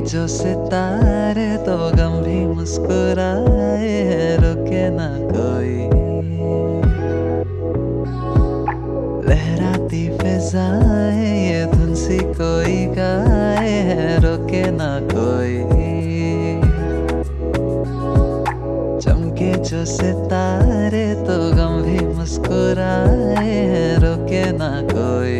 जो सितारे तो गम भी मुस्कुराए हैं, रुके ना कोई। लहराती फिजाएं ये धुन सी कोई गाए है, रुके ना कोई। चमके जो सितारे तो गम भी मुस्कुराए हैं, रुके ना कोई।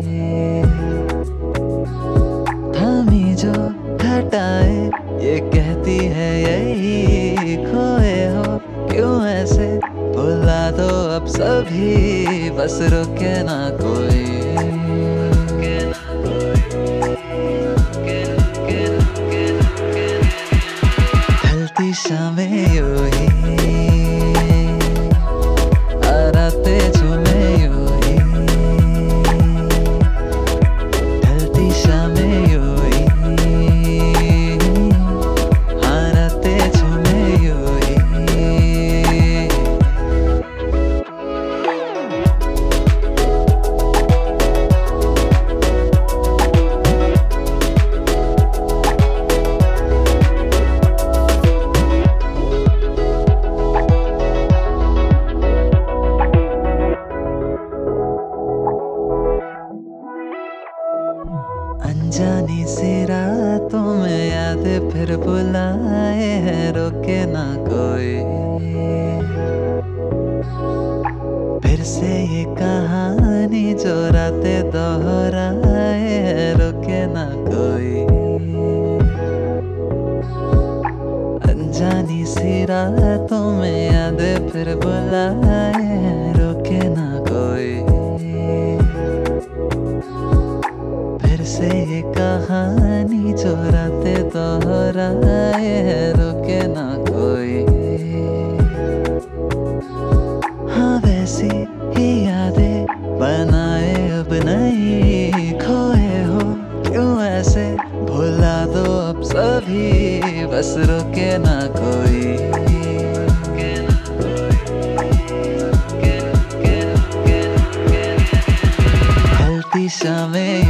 थामी जो घटाए ये कहती है यही, खोए हो क्यों ऐसे, भुला दो अब सभी, बस रुके ना कोई। ढलती शामें यूं ही आराते झूमे यूं ही, ढलती शामें यूं ही आराते झूमे यूं ही। अनजानी सी रातों में याद फिर बुलाए हैं, रोके ना कोई। फिर से ये कहानी जो रातें दोहराए हैं, रोके ना कोई। अनजानी सी रातों में याद फिर बुलाए हैं, रोके ना कोई। फिर से ये कहानी जो रातें दोहराए हैं, रुके ना कोई। हाँ वैसी ही यादें बनाए अब नहीं, खोए हो क्यों ऐसे, भुला दो अब सभी, बस रुके ना कोई। ढलती शामें